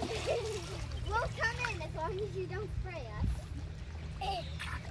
We'll come in as long as you don't spray us.